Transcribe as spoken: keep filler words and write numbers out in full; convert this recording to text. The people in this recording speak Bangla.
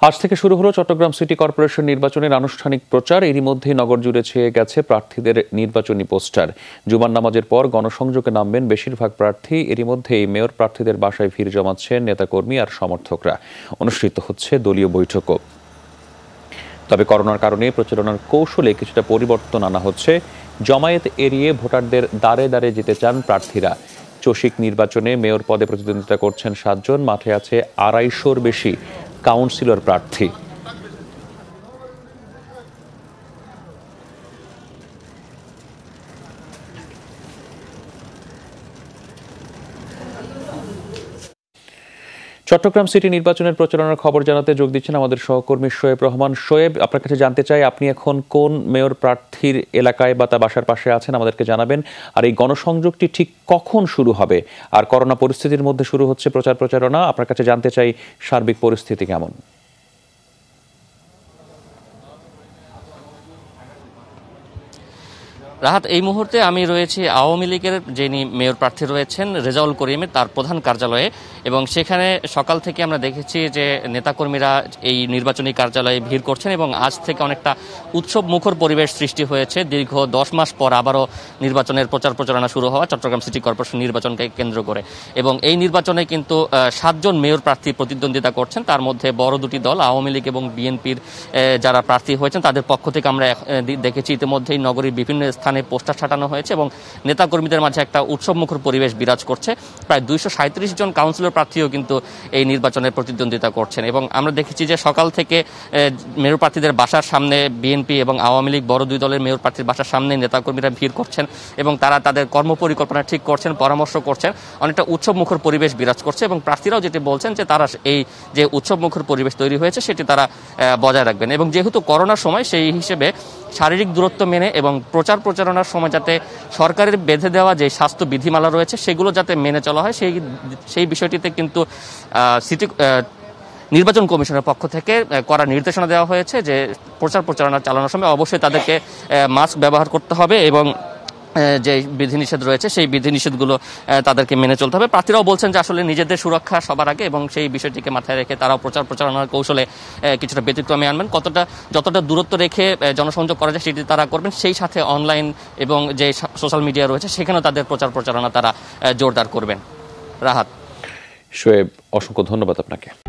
আজ থেকে শুরু হলো চট্টগ্রাম সিটি কর্পোরেশন নির্বাচনের আনুষ্ঠানিক প্রচার। এরই মধ্যেই নগর জুড়ে ছেয়ে গেছে প্রার্থীদের নির্বাচনী পোস্টার। জুমার নামাজের পর গণসংযোগে নামবেন বেশিরভাগ প্রার্থী। এরই মধ্যেই মেয়র প্রার্থীদের বাসায় ভিড় জমাচ্ছেন নেতাকর্মী আর সমর্থকরা। অনুষ্ঠিত হচ্ছে দলীয় বৈঠকও। তবে করোনার কারণে প্রচারণার কৌশলে কিছুটা পরিবর্তন আনা হচ্ছে। জমায়েত এড়িয়ে ভোটারদের দ্বারে দ্বারে যেতে চান প্রার্থীরা। চসিক নির্বাচনে মেয়র পদে প্রতিদ্বন্দ্বিতা করছেন সাতজন। মাঠে আছে আড়াইশোর বেশি কাউন্সিলর প্রার্থী। চট্টগ্রাম সিটি নির্বাচনের প্রচারণার খবর জানাতে যোগ দিচ্ছেন আমাদের সহকর্মী শোয়েব রহমান। শোয়েব, আপনার কাছে জানতে চাই, আপনি এখন কোন মেয়র প্রার্থীর এলাকায় বা তার বাসার পাশে আছেন, আমাদেরকে জানাবেন। আর এই গণসংযোগটি ঠিক কখন শুরু হবে? আর করোনা পরিস্থিতির মধ্যে শুরু হচ্ছে প্রচার প্রচারণা। আপনার কাছে জানতে চাই সার্বিক পরিস্থিতি কেমন? রাহাত, এই মুহূর্তে আমি রয়েছি আওয়ামী লীগের যিনি মেয়র প্রার্থী রয়েছেন রেজাউল করিমের তার প্রধান কার্যালয়ে, এবং সেখানে সকাল থেকে আমরা দেখেছি যে নেতাকর্মীরা এই নির্বাচনী কার্যালয়ে ভিড় করছেন এবং আজ থেকে অনেকটা উৎসব মুখর পরিবেশ সৃষ্টি হয়েছে। দীর্ঘ দশ মাস পর আবারও নির্বাচনের প্রচার প্রচারণা শুরু হওয়া চট্টগ্রাম সিটি কর্পোরেশন নির্বাচনকে কেন্দ্র করে, এবং এই নির্বাচনে কিন্তু সাতজন মেয়র প্রার্থী প্রতিদ্বন্দ্বিতা করছেন। তার মধ্যে বড় দুটি দল আওয়ামী লীগ এবং বিএনপির যারা প্রার্থী হয়েছেন তাদের পক্ষ থেকে আমরা দেখেছি ইতিমধ্যেই নগরীর বিভিন্ন স্থানে পোস্টার ছাটানো হয়েছে এবং নেতাকর্মীদের মাঝে একটা উৎসবমুখর পরিবেশ বিরাজ করছে। প্রায় দুইশো সাঁত্রিশ জন কাউন্সিলর প্রার্থীও কিন্তু এই নির্বাচনে প্রতিদ্বন্দ্বিতা করছেন, এবং আমরা দেখেছি যে সকাল থেকে মেয়র প্রার্থীদের বাসার সামনে বিএনপি এবং আওয়ামী লীগ বড় দুই দলের মেয়র প্রার্থীর বাসার সামনে নেতাকর্মীরা ভিড় করছেন এবং তারা তাদের কর্মপরিকল্পনা ঠিক করছেন, পরামর্শ করছেন। অনেকটা উৎসবমুখর পরিবেশ বিরাজ করছে এবং প্রার্থীরাও যেটি বলছেন যে তারা এই যে উৎসবমুখর পরিবেশ তৈরি হয়েছে সেটি তারা বজায় রাখবেন, এবং যেহেতু করোনার সময় সেই হিসেবে শারীরিক দূরত্ব মেনে এবং প্রচার প্রচারণার সময় যাতে সরকারের বেঁধে দেওয়া যে স্বাস্থ্য বিধিমালা রয়েছে সেগুলো যাতে মেনে চলা হয় সেই সেই বিষয়টিতে কিন্তু সিটি নির্বাচন কমিশনের পক্ষ থেকে কড়া নির্দেশনা দেওয়া হয়েছে যে প্রচার প্রচারণা চালানোর সময় অবশ্যই তাদেরকে মাস্ক ব্যবহার করতে হবে এবং যে বিধিনিষেধ রয়েছে সেই বিধিনিষেধগুলো তাদেরকে মেনে চলতে হবে। প্রার্থীরাও বলছেন যে আসলে নিজেদের সুরক্ষা সবার আগে, এবং সেই বিষয়টিকে মাথায় রেখে তারাও প্রচার প্রচারণার কৌশলে কিছুটা ব্যতিক্রমে আনবেন। কতটা যতটা দূরত্ব রেখে জনসংযোগ করা যায় সেটি তারা করবেন, সেই সাথে অনলাইন এবং যে সোশ্যাল মিডিয়া রয়েছে সেখানেও তাদের প্রচার প্রচারণা তারা জোরদার করবেন। রাহাত, শোয়েব, অসংখ্য ধন্যবাদ আপনাকে।